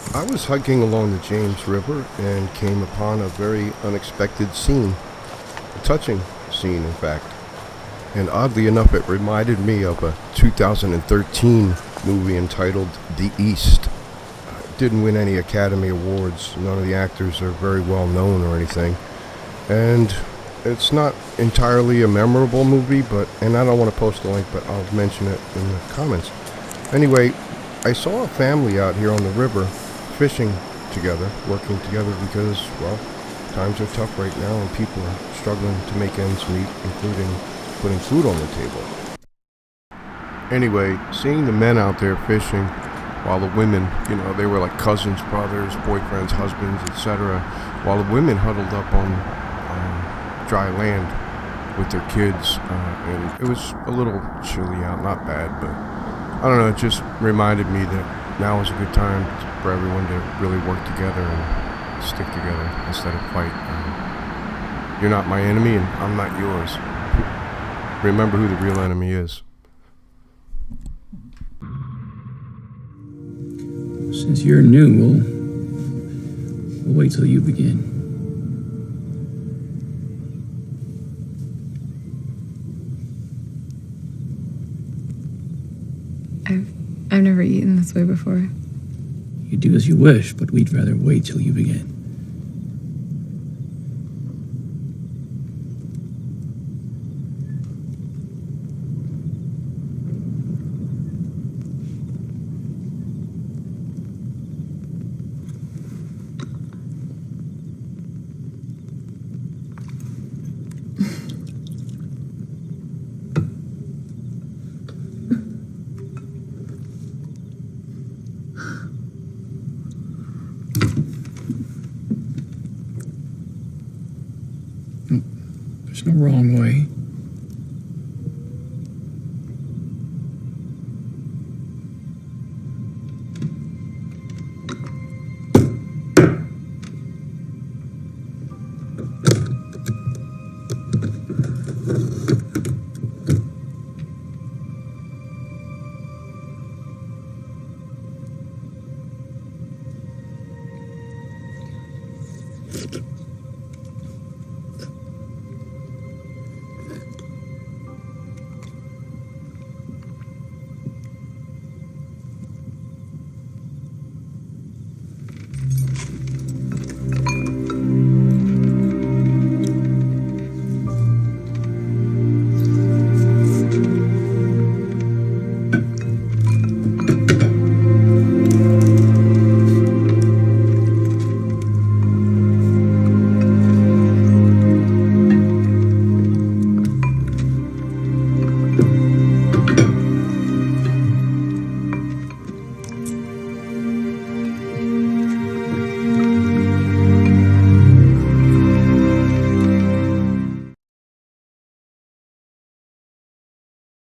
I was hiking along the James River and came upon a very unexpected scene, a touching scene, in fact. And oddly enough, it reminded me of a 2013 movie entitled The East. It didn't win any Academy Awards. None of the actors are very well known or anything. And it's not entirely a memorable movie, and I don't want to post a link, but I'll mention it in the comments. Anyway, I saw a family out here on the river fishing together, working together because, well, times are tough right now and people are struggling to make ends meet, including putting food on the table. Anyway, seeing the men out there fishing while the women, they were like cousins, brothers, boyfriends, husbands, etc., while the women huddled up on dry land with their kids, and it was a little chilly out, not bad, but I don't know, it just reminded me that now is a good time for everyone to really work together and stick together instead of fight. You're not my enemy and I'm not yours. Remember who the real enemy is. Since you're new, we'll wait till you begin. I've never eaten this way before. You do as you wish, but we'd rather wait till you begin. There's no wrong way.